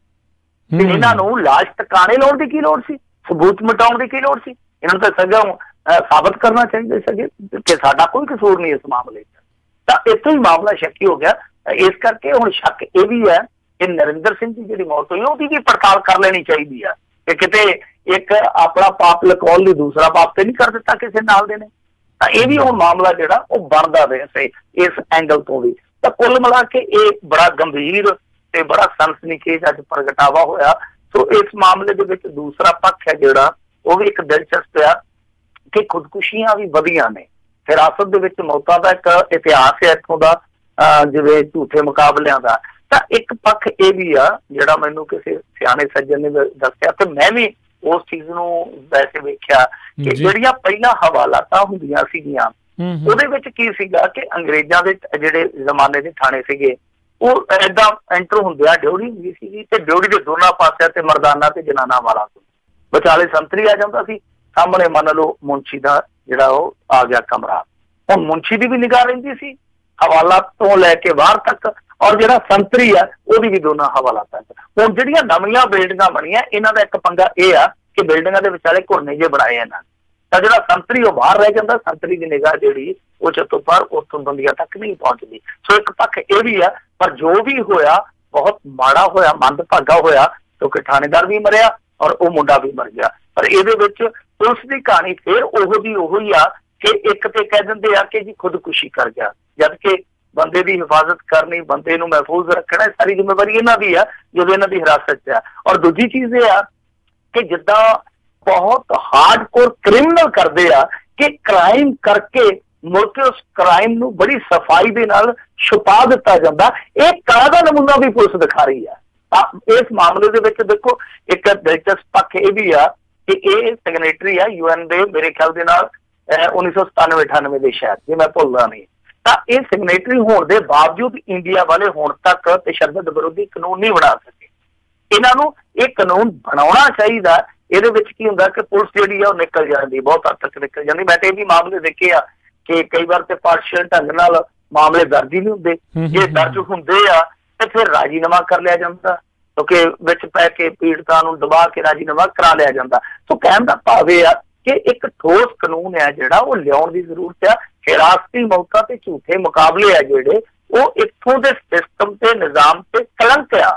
ਤੇ ਇਹਨਾਂ ਨੂੰ ਲਾਸ਼ ਟਿਕਾਣੇ ਲਾਉਣ ਦੀ ਕੀ ਲੋੜ ਸੀ? ਸਬੂਤ ਮਿਟਾਉਣ ਦੀ ਕੀ ਲੋੜ ਸੀ? ਇਹਨਾਂ ਨੂੰ ਤਾਂ ਸਜ਼ਾ ਸਾਬਤ ਕਰਨਾ ਚਾਹੀਦਾ ਸੀ ਕਿ ਸਾਡਾ ਕੋਈ ਕਸੂਰ ਨਹੀਂ ਇਸ ਮਾਮਲੇ 'ਚ। ਤਾਂ ਇੱਥੋਂ ਹੀ ਮਾਮਲਾ ਸ਼ੱਕੀ ਹੋ ਗਿਆ। ਇਸ ਕਰਕੇ ਹੁਣ ਸ਼ੱਕ ਇਹ ਵੀ ਹੈ ਕਿ ਨਰਿੰਦਰ ਸਿੰਘ ਦੀ ਜਿਹੜੀ ਮੌਤ ਹੋਈ, ਉਹਦੀ ਵੀ ਪੜਤਾਲ ਕਰ ਲੈਣੀ ਚਾਹੀਦੀ ਆ ਕਿ ਕਿਤੇ ਇੱਕ ਆਪਣਾ ਪਾਪ ਲਕੋਲ ਲਈ ਦੂਸਰਾ ਪਾਪ ਤੇ ਨਹੀਂ ਕਰ ਦਿੱਤਾ ਕਿਸੇ ਨਾਲ ਦੇ ਨੇ। ਤਾਂ ਇਹ ਵੀ ਹੁਣ ਮਾਮਲਾ ਜਿਹੜਾ ਉਹ ਬਣਦਾ ਵੈਸੇ ਇਸ ਐਂਗਲ ਤੋਂ ਵੀ। ਤਾਂ ਕੁੱਲ ਮਿਲਾ ਕੇ ਇਹ ਬੜਾ ਗੰਭੀਰ ਤੇ ਬੜਾ ਸਨਸਨੀਖੇਜ਼ ਅੱਜ ਪ੍ਰਗਟਾਵਾ ਹੋਇਆ। ਸੋ ਇਸ ਮਾਮਲੇ ਦੇ ਵਿੱਚ ਦੂਸਰਾ ਪੱਖ ਹੈ ਜਿਹੜਾ, ਉਹ ਵੀ ਇੱਕ ਦਿਲਚਸਪ ਆ ਕਿ ਖੁਦਕੁਸ਼ੀਆਂ ਵੀ ਵਧੀਆਂ ਨੇ। ਹਿਰਾਸਤ ਦੇ ਵਿੱਚ ਮੌਤਾਂ ਦਾ ਇੱਕ ਇਤਿਹਾਸ ਹੈ ਇੱਥੋਂ ਦਾ, ਜਿਵੇਂ ਝੂਠੇ ਮੁਕਾਬਲਿਆਂ ਦਾ। ਤਾਂ ਇੱਕ ਪੱਖ ਇਹ ਵੀ ਆ ਜਿਹੜਾ ਮੈਨੂੰ ਕਿਸੇ ਸਿਆਣੇ ਸੱਜਣ ਨੇ ਦੱਸਿਆ, ਤੇ ਮੈਂ ਵੀ ਉਸ ਚੀਜ਼ ਨੂੰ ਵੈਸੇ ਵੇਖਿਆ ਕਿ ਜਿਹੜੀਆਂ ਪਹਿਲਾਂ ਹਵਾਲਾਤਾਂ ਹੁੰਦੀਆਂ ਸੀਗੀਆਂ, ਉਹਦੇ ਵਿੱਚ ਕੀ ਸੀਗਾ ਕਿ ਅੰਗਰੇਜ਼ਾਂ ਦੇ ਜਿਹੜੇ ਜ਼ਮਾਨੇ ਦੇ ਥਾਣੇ ਸੀਗੇ, ਉਹ ਏਦਾਂ ਐਂਟਰ ਹੁੰਦਿਆ ਡਿਊਟੀ ਹੁੰਦੀ ਸੀਗੀ, ਤੇ ਡਿਊਟੀ ਦੇ ਦੋਨਾਂ ਪਾਸਿਆਂ ਤੇ ਮਰਦਾਨਾ ਤੇ ਜਨਾਨਾ ਵਾਲਾ ਵਿਚਾਲੇ ਸੰਤਰੀ ਆ ਜਾਂਦਾ ਸੀ, ਸਾਹਮਣੇ ਮੰਨ ਲਓ ਮੁੰਸ਼ੀ ਦਾ ਜਿਹੜਾ ਉਹ ਆ ਗਿਆ ਕਮਰਾ। ਹੁਣ ਮੁੰਸ਼ੀ ਦੀ ਵੀ ਨਿਗਾਹ ਰਹਿੰਦੀ ਸੀ ਹਵਾਲਾ ਤੋਂ ਲੈ ਕੇ ਬਾਹਰ ਤੱਕ, ਔਰ ਜਿਹੜਾ ਸੰਤਰੀ ਆ ਉਹਦੀ ਵੀ ਦੋਨਾਂ ਹਵਾਲਾਤਾਂ ਤੱਕ। ਹੁਣ ਜਿਹੜੀਆਂ ਨਵੀਆਂ ਬਿਲਡਿੰਗਾਂ ਬਣੀਆਂ, ਇਹਨਾਂ ਦਾ ਇੱਕ ਪੰਗਾ ਇਹ ਆ ਕਿ ਬਿਲਡਿੰਗਾਂ ਦੇ ਵਿਚਾਲੇ ਘੁਰਨੇ ਜੇ ਬਣਾਏ ਇਹਨਾਂ ਨੇ, ਤਾਂ ਜਿਹੜਾ ਸੰਤਰੀ ਉਹ ਬਾਹਰ ਰਹਿ ਜਾਂਦਾ, ਸੰਤਰੀ ਦੀ ਨਿਗਾਹ ਜਿਹੜੀ ਉਹ ਚਤੋਂ ਪਰ ਉੱਥੋਂ ਬੰਦੀਆਂ ਤੱਕ ਨਹੀਂ ਪਹੁੰਚਦੀ। ਸੋ ਇੱਕ ਪੱਖ ਇਹ ਵੀ ਆ, ਪਰ ਜੋ ਵੀ ਹੋਇਆ ਬਹੁਤ ਮਾੜਾ ਹੋਇਆ, ਮੰਦਭਾਗਾ ਹੋਇਆ, ਕਿਉਂਕਿ ਥਾਣੇਦਾਰ ਵੀ ਮਰਿਆ ਔਰ ਉਹ ਮੁੰਡਾ ਵੀ ਮਰ ਗਿਆ। ਪਰ ਇਹਦੇ ਵਿੱਚ ਪੁਲਿਸ ਦੀ ਕਹਾਣੀ ਫਿਰ ਉਹੋ ਹੀ ਆ ਕਿ ਇੱਕ ਤੇ ਕਹਿ ਦਿੰਦੇ ਆ ਕਿ ਜੀ ਖੁਦਕੁਸ਼ੀ ਕਰ ਗਿਆ, ਜਦ ਕਿ ਬੰਦੇ ਦੀ ਹਿਫਾਜ਼ਤ ਕਰਨੀ, ਬੰਦੇ ਨੂੰ ਮਹਿਫੂਜ਼ ਰੱਖਣਾ, ਸਾਰੀ ਜ਼ਿੰਮੇਵਾਰੀ ਇਹਨਾਂ ਦੀ ਆ ਜਦੋਂ ਇਹਨਾਂ ਦੀ ਹਿਰਾਸਤ 'ਚ ਆ। ਔਰ ਦੂਜੀ ਚੀਜ਼ ਇਹ ਆ ਕਿ ਜਿੱਦਾਂ ਬਹੁਤ ਹਾਰਡਕੋਰ ਕ੍ਰਿਮੀਨਲ ਕਰਦੇ ਆ ਕਿ ਕ੍ਰਾਈਮ ਕਰਕੇ ਮੁੜ ਕੇ ਉਸ ਕ੍ਰਾਈਮ ਨੂੰ ਬੜੀ ਸਫਾਈ ਦੇ ਨਾਲ ਛੁਪਾ ਦਿੱਤਾ ਜਾਂਦਾ, ਇਹ ਕਲਾ ਦਾ ਨਮੂਨਾ ਵੀ ਪੁਲਿਸ ਦਿਖਾ ਰਹੀ ਆ। ਤਾਂ ਇਸ ਮਾਮਲੇ ਦੇ ਵਿੱਚ ਦੇਖੋ ਇੱਕ ਦਿਲਚਸਪ ਪੱਖ ਇਹ ਵੀ ਆ ਕਿ ਇਹ ਸਿਗਨੇਟਰੀ ਆ UN ਦੇ, ਮੇਰੇ ਖਿਆਲ ਦੇ ਨਾਲ 1997-98 ਦੇ ਸ਼ਾਇਦ, ਜੇ ਮੈਂ ਭੁੱਲਦਾ ਨਹੀਂ। ਤਾਂ ਇਹ ਸਿਗਨੇਟਰੀ ਹੋਣ ਦੇ ਬਾਵਜੂਦ ਇੰਡੀਆ ਵਾਲੇ ਹੁਣ ਤੱਕ ਤਸ਼ੱਦਦ ਵਿਰੋਧੀ ਕਾਨੂੰਨ ਨਹੀਂ ਬਣਾ ਸਕੇ। ਇਹਨਾਂ ਨੂੰ ਇਹ ਕਾਨੂੰਨ ਬਣਾਉਣਾ ਚਾਹੀਦਾ। ਇਹਦੇ ਵਿੱਚ ਕੀ ਹੁੰਦਾ ਕਿ ਪੁਲਿਸ ਜਿਹੜੀ ਆ ਉਹ ਨਿਕਲ ਜਾਂਦੀ, ਬਹੁਤ ਹੱਦ ਤੱਕ ਨਿਕਲ ਜਾਂਦੀ। ਮੈਂ ਤੇ ਇਹ ਵੀ ਮਾਮਲੇ ਦੇਖੇ ਆ ਕਿ ਕਈ ਵਾਰ ਤੇ ਪਾਰਸ਼ਲ ਢੰਗ ਨਾਲ ਮਾਮਲੇ ਦਰਜ ਹੀ ਨਹੀਂ ਹੁੰਦੇ, ਜੇ ਦਰਜ ਹੁੰਦੇ ਆ ਤੇ ਫਿਰ ਰਾਜੀਨਾਮਾ ਕਰ ਲਿਆ ਜਾਂਦਾ, ਕਿਉਂਕਿ ਵਿੱਚ ਪੈ ਕੇ ਪੀੜਤਾਂ ਨੂੰ ਦਬਾ ਕੇ ਰਾਜੀਨਾਮਾ ਕਰਾ ਲਿਆ ਜਾਂਦਾ। ਸੋ ਕਹਿਣ ਦਾ ਭਾਵ ਇਹ ਆ ਕਿ ਇੱਕ ਠੋਸ ਕਾਨੂੰਨ ਹੈ ਜਿਹੜਾ ਉਹ ਲਿਆਉਣ ਦੀ ਜ਼ਰੂਰਤ ਆ। ਹਿਰਾਸਤੀ ਮੌਤਾਂ ਤੇ ਝੂਠੇ ਮੁਕਾਬਲੇ ਆ ਜਿਹੜੇ, ਉਹ ਇੱਥੋਂ ਦੇ ਸਿਸਟਮ ਤੇ ਨਿਜ਼ਾਮ ਤੇ ਕਲੰਕ ਆ।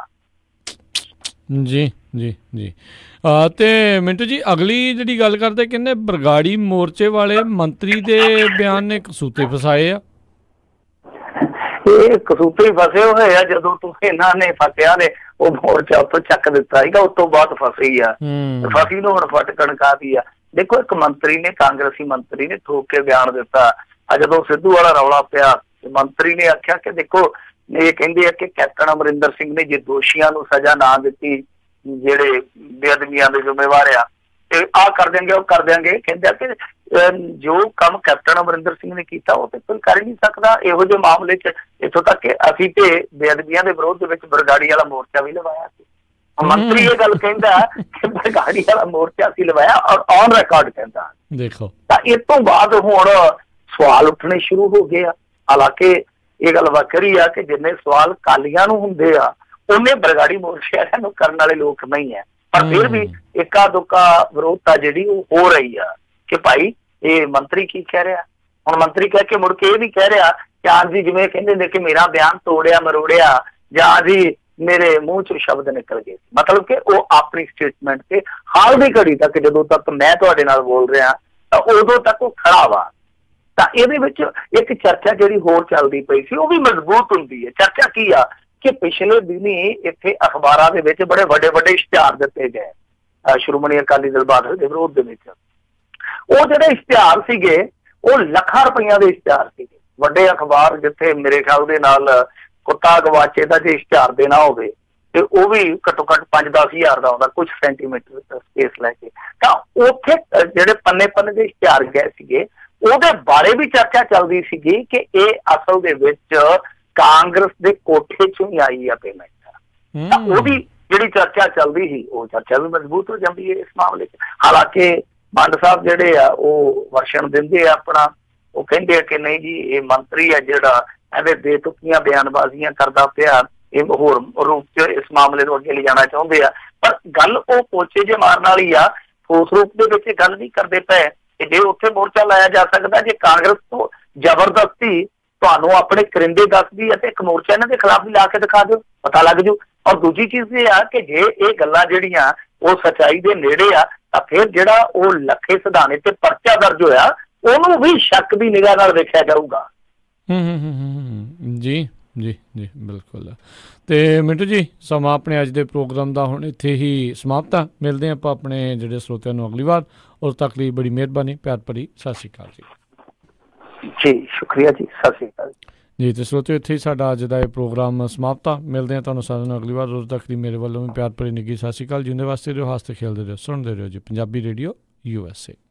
ਜੀ ਜੀ ਜੀ। ਤੇ ਮਿੰਟੂ ਜੀ, ਅਗਲੀ ਜਿਹੜੀ ਗੱਲ ਕਰਦੇ, ਕਹਿੰਦੇ ਬਰਗਾੜੀ ਮੋਰਚੇ ਵਾਲੇ ਮੰਤਰੀ ਦੇ ਬਿਆਨ ਨੇ ਕਸੂਤੇ ਫਸਾਏ ਆ। ਇਹ ਕਸੂਤੇ ਹੀ ਫਸੇ ਹੋਏ ਆ। ਜਦੋਂ ਤੋਂ ਇਹਨਾਂ ਨੇ ਫਸਿਆ ਨੇ ਉਹ ਮੋਰਚਾ ਉੱਥੋਂ ਚੱਕ ਦਿੱਤਾ ਸੀਗਾ, ਉਸ ਤੋਂ ਬਾਅਦ ਫਸੀ ਆ। ਫਸੀ ਨੂੰ ਹੁਣ ਫਟਕਣ ਕਾਹਦੀ ਆ। ਦੇਖੋ ਇੱਕ ਮੰਤਰੀ ਨੇ, ਕਾਂਗਰਸੀ ਮੰਤਰੀ ਨੇ ਠੋਕ ਕੇ ਬਿਆਨ ਦਿੱਤਾ। ਜਦੋਂ ਸਿੱਧੂ ਵਾਲਾ ਰੌਲਾ ਪਿਆ, ਮੰਤਰੀ ਨੇ ਆਖਿਆ ਕਿ ਦੇਖੋ ਇਹ ਕਹਿੰਦੇ ਆ ਕਿ ਕੈਪਟਨ ਅਮਰਿੰਦਰ ਸਿੰਘ ਨੇ ਜੇ ਦੋਸ਼ੀਆਂ ਨੂੰ ਸਜ਼ਾ ਨਾ ਦਿੱਤੀ, ਜਿਹੜੇ ਬੇਅਦਬੀਆਂ ਦੇ ਜ਼ਿੰਮੇਵਾਰ ਆ, ਤੇ ਆਹ ਕਰ ਦਿਆਂਗੇ ਉਹ ਕਰ ਦਿਆਂਗੇ। ਕਹਿੰਦੇ ਆ ਕਿ ਜੋ ਕੰਮ ਕੈਪਟਨ ਅਮਰਿੰਦਰ ਸਿੰਘ ਨੇ ਕੀਤਾ ਉਹ ਤੇ ਕੋਈ ਕਰ ਹੀ ਨਹੀਂ ਸਕਦਾ। ਇਹੋ ਜਿਹੇ ਮਾਮਲੇ 'ਚ ਇੱਥੋਂ ਤੱਕ ਕਿ ਅਸੀਂ ਤੇ ਬੇਅਦਬੀਆਂ ਦੇ ਵਿਰੋਧ ਦੇ ਵਿੱਚ ਬਰਗਾੜੀ ਵਾਲਾ ਮੋਰਚਾ ਵੀ ਲਵਾਇਆ ਸੀ। ਮੰਤਰੀ ਇਹ ਗੱਲ ਕਹਿੰਦਾ ਕਿ ਬਰਗਾੜੀ ਵਾਲਾ ਮੋਰਚਾ ਅਸੀਂ ਲਵਾਇਆ ਔਰ ਔਨ ਰਿਕਾਰਡ ਕਹਿੰਦਾ। ਦੇਖੋ ਤਾਂ ਇਸ ਤੋਂ ਬਾਅਦ ਹੁਣ ਸਵਾਲ ਉੱਠਣੇ ਸ਼ੁਰੂ ਹੋ ਗਏ ਆ। ਹਾਲਾਂਕਿ ਇਹ ਗੱਲ ਵੱਖਰੀ ਆ ਕਿ ਜਿੰਨੇ ਸਵਾਲ ਕਾਲੀਆਂ ਨੂੰ ਹੁੰਦੇ ਆ ਉਹਨੇ ਬਰਗਾੜੀ ਮੋਰਚੇ ਵਾਲਿਆਂ ਨੂੰ ਕਰਨ ਵਾਲੇ ਲੋਕ ਨਹੀਂ ਹੈ। ਪਰ ਫਿਰ ਵੀ ਇੱਕਾ ਦੁੱਕਾ ਵਿਰੋਧਤਾ ਜਿਹੜੀ ਉਹ ਹੋ ਰਹੀ ਆ ਕਿ ਭਾਈ ਇਹ ਮੰਤਰੀ ਕੀ ਕਹਿ ਰਿਹਾ। ਹੁਣ ਮੰਤਰੀ ਕਹਿ ਕੇ ਮੁੜ ਕੇ ਇਹ ਵੀ ਕਹਿ ਰਿਹਾ ਕਿ ਹਾਂ ਜੀ, ਜਿਵੇਂ ਕਹਿੰਦੇ ਨੇ ਕਿ ਮੇਰਾ ਬਿਆਨ ਤੋੜਿਆ ਮਰੋੜਿਆ, ਜਾਂ ਜੀ ਮੇਰੇ ਮੂੰਹ ਚੋਂ ਸ਼ਬਦ ਨਿਕਲ ਗਏ। ਮਤਲਬ ਕਿ ਉਹ ਆਪਣੀ ਸਟੇਟਮੈਂਟ ਤੇ ਹਾਲ ਦੀ ਘੜੀ ਤੱਕ, ਜਦੋਂ ਤੱਕ ਮੈਂ ਤੁਹਾਡੇ ਨਾਲ ਬੋਲ ਰਿਹਾ ਤਾਂ ਉਦੋਂ ਤੱਕ ਉਹ ਖੜਾ ਵਾ। ਤਾਂ ਇਹਦੇ ਵਿੱਚ ਇੱਕ ਚਰਚਾ ਜਿਹੜੀ ਹੋਰ ਚੱਲਦੀ ਪਈ ਸੀ ਉਹ ਵੀ ਮਜ਼ਬੂਤ ਹੁੰਦੀ ਹੈ। ਚਰਚਾ ਕੀ ਆ ਕਿ ਪਿਛਲੇ ਦਿਨੀ ਇੱਥੇ ਅਖਬਾਰਾਂ ਦੇ ਵਿੱਚ ਬੜੇ ਵੱਡੇ ਵੱਡੇ ਇਸ਼ਤਿਹਾਰ ਦਿੱਤੇ ਗਏ ਸ਼੍ਰੋਮਣੀ ਅਕਾਲੀ ਦਲ ਬਾਦਲ ਦੇ ਵਿਰੋਧ ਦੇ ਵਿੱਚ। ਉਹ ਜਿਹੜੇ ਇਸ਼ਤਿਹਾਰ ਸੀਗੇ ਉਹ ਲੱਖਾਂ ਰੁਪਈਆਂ ਦੇ ਇਸ਼ਤਿਹਾਰ ਸੀਗੇ। ਵੱਡੇ ਅਖਬਾਰ ਜਿੱਥੇ ਮੇਰੇ ਖਿਆਲ ਦੇ ਨਾਲ ਕੁੱਤਾ ਗਵਾਚੇ ਦਾ ਜੇ ਇਸ਼ਤਿਹਾਰ ਦੇਣਾ ਹੋਵੇ ਤੇ ਉਹ ਵੀ ਘੱਟੋ ਘੱਟ 5-10 ਹਜ਼ਾਰ ਦਾ ਆਉਂਦਾ, ਕੁਝ ਸੈਂਟੀਮੀਟਰ ਸਪੇਸ ਲੈ ਕੇ। ਤਾਂ ਉੱਥੇ ਜਿਹੜੇ ਪੰਨੇ ਪੰਨੇ ਦੇ ਇਸ਼ਤਿਹਾਰ ਗਏ ਸੀਗੇ ਉਹਦੇ ਬਾਰੇ ਵੀ ਚਰਚਾ ਚੱਲਦੀ ਸੀਗੀ ਕਿ ਇਹ ਅਸਲ ਦੇ ਵਿੱਚ ਕਾਂਗਰਸ ਦੇ ਕੋਠੇ ਚੋਂ ਹੀ ਆਈ ਆ ਪੇਮੈਂਟ। ਤਾਂ ਉਹਦੀ ਜਿਹੜੀ ਚਰਚਾ ਚੱਲਦੀ ਸੀ ਉਹ ਚਰਚਾ ਵੀ ਮਜ਼ਬੂਤ ਹੋ ਜਾਂਦੀ ਹੈ ਇਸ ਮਾਮਲੇ 'ਚ। ਹਾਲਾਂਕਿ ਮੰਡ ਸਾਹਿਬ ਜਿਹੜੇ ਆ ਉਹ ਵਰਸ਼ਨ ਦਿੰਦੇ ਆ ਆਪਣਾ, ਉਹ ਕਹਿੰਦੇ ਆ ਕਿ ਨਹੀਂ ਜੀ ਇਹ ਮੰਤਰੀ ਆ ਜਿਹੜਾ ਐਵੇਂ ਬੇਤੁਕੀਆਂ ਬਿਆਨਬਾਜ਼ੀਆਂ ਕਰਦਾ ਪਿਆ, ਇਹ ਹੋਰ ਰੂਪ 'ਚ ਇਸ ਮਾਮਲੇ ਨੂੰ ਅੱਗੇ ਲਿਜਾਣਾ ਚਾਹੁੰਦੇ ਆ। ਪਰ ਗੱਲ ਉਹ ਪੋਚੇ ਜੇ ਮਾਰਨ ਵਾਲੀ ਆ, ਠੋਸ ਰੂਪ ਦੇ ਵਿੱਚ ਗੱਲ ਨਹੀਂ ਕਰਦੇ ਪਏ ਕਿ ਜੇ ਉੱਥੇ ਮੋਰਚਾ ਲਾਇਆ ਜਾ ਸਕਦਾ, ਜੇ ਕਾਂਗਰਸ ਤੋਂ ਜ਼ਬਰਦਸਤੀ ਤੁਹਾਨੂੰ ਆਪਣੇ ਕਰਿੰਦੇ ਦੱਸਦੀ ਹੈ ਤੇ ਇੱਕ ਮੋਰਚਾ ਇਹਨਾਂ ਦੇ ਖਿਲਾਫ ਵੀ ਲਾ ਕੇ ਦਿਖਾ ਦਿਓ, ਪਤਾ ਲੱਗ ਜੂ। ਔਰ ਦੂਜੀ ਚੀਜ਼ ਇਹ ਆ ਕਿ ਜੇ ਇਹ ਗੱਲਾਂ ਜਿਹੜੀਆਂ ਉਹ ਸੱਚਾਈ ਦੇ ਨੇੜੇ ਆ ਤਾਂ ਫਿਰ ਜਿਹੜਾ ਉਹ ਲੱਖੇ ਸਿਧਾਣੇ ਤੇ ਪਰਚਾ ਦਰਜ ਹੋਇਆ ਉਹਨੂੰ ਵੀ ਸ਼ੱਕ ਦੀ ਨਿਗਾਹ ਨਾਲ ਵੇਖਿਆ ਜਾਊਗਾ। ਜੀ ਜੀ ਜੀ ਬਿਲਕੁਲ। ਤੇ ਮਿੰਟੂ ਜੀ, ਸਮਾਂ ਆਪਣੇ ਅੱਜ ਦੇ ਪ੍ਰੋਗਰਾਮ ਦਾ ਹੁਣ ਇੱਥੇ ਹੀ ਸਮਾਪਤ ਆ। ਮਿਲਦੇ ਆਪਾਂ ਆਪਣੇ ਜਿਹੜੇ ਸਰੋਤਿਆਂ ਨੂੰ ਅਗਲੀ ਵਾਰ। ਉਦੋਂ ਤੱਕ ਲਈ ਬੜੀ ਮਿਹਰਬਾਨੀ, ਪਿਆਰ ਭਰੀ ਸਤਿ ਸ਼੍ਰੀ ਅਕਾਲ ਜੀ। ਜੀ ਸ਼ੁਕਰੀਆ ਜੀ, ਸਤਿ ਸ਼੍ਰੀ ਅਕਾਲ ਜੀ। ਤੇ ਸਰੋਤਿਓ, ਇੱਥੇ ਹੀ ਸਾਡਾ ਅੱਜ ਦਾ ਇਹ ਪ੍ਰੋਗਰਾਮ ਸਮਾਪਤ ਆ। ਮਿਲਦੇ ਹਾਂ ਤੁਹਾਨੂੰ ਸਾਰਿਆਂ ਨੂੰ ਅਗਲੀ ਵਾਰ। ਉਦੋਂ ਤੱਕ ਲਈ ਮੇਰੇ ਵੱਲੋਂ ਵੀ ਪਿਆਰ ਭਰੀ ਨਿੱਘੀ ਸਤਿ ਸ਼੍ਰੀ ਅਕਾਲ। ਜਿਉਂਦੇ ਵਾਸਤੇ ਰਹੋ, ਹੱਸਦੇ ਖੇਲਦੇ ਰਹੋ, ਸੁਣਦੇ ਰਹੋ ਜੀ ਪੰਜਾਬੀ ਰੇਡੀਓ USA।